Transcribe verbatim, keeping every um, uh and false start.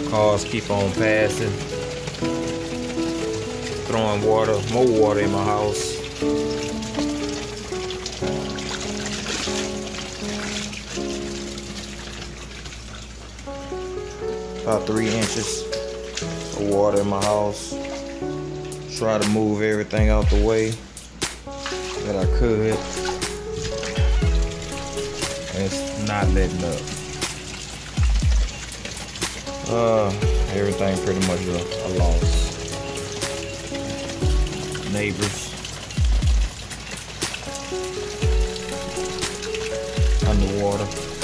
Cars keep on passing, throwing water, more water in my house. About three inches of water in my house. Try to move everything out the way that I could. And it's not letting up. Uh, everything pretty much a, a loss. Neighbors. Underwater.